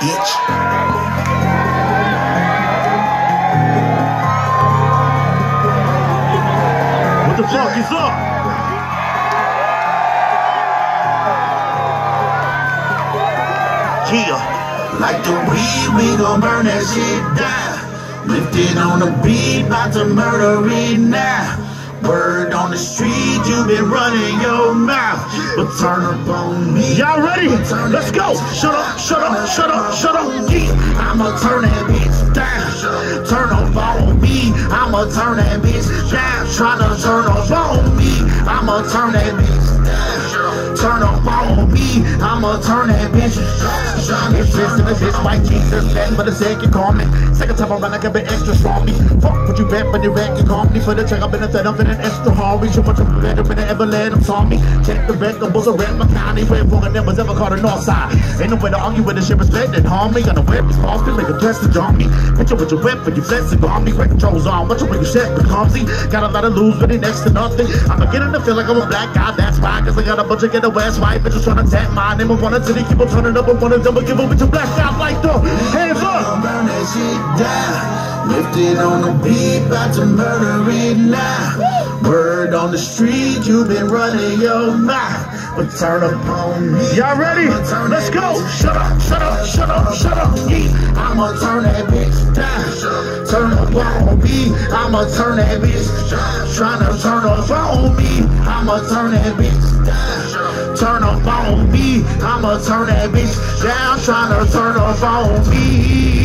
bitch. What the fuck is up? Yeah. Like the weed, we gon' burn that shit down. Lifted on the beat, bout to murder it now. Word on the street, you been running your mouth, but turn up on me. Y'all ready? Let's go. Shut up, shut up, shut up, shut up. Yeah, I'ma turn that bitch down. Turn up on me. I'ma turn that bitch down. Tryna turn up on me. I'ma turn that bitch down. Turn up on me. I'ma turn that bitch down. It's this and this is white Jesus, then but the second call me. Second time around, I can be extra strong. Fuck what you bet when you wreck, you call me for the check. I've been a set up in an extra hurry. So much better than I ever let them saw me. Check the vegetables around my county. Where wrong and never ever called the north side. Ain't no way to argue with the shit respected, homie. Gonna wear this false, feel like a dress to jump me. Picture with your whip when you flex and on me. Quick controls on, watch when you set the clumsy. Got a lot of lose, but it next to nothing. I'm beginning to feel like I'm a black guy, that's why. Cause I got a bunch of get west white bitches trying to tap my name. I want to keep on turning up, I want to double give up with your black out like the hands up. Burn that shit down. Lifted on the beat, bout to murder it now. Word on the street, you been running your mouth, but turn up on me. Y'all ready? Let's go. Shut up, shut up, shut up, shut up. Yeah, I'ma turn that bitch down. Turn up on me. I'ma turn that bitch down. Tryna turn up on me. I'ma turn that bitch down. Turn up on me. I'ma turn that bitch down. Tryna turn up on me.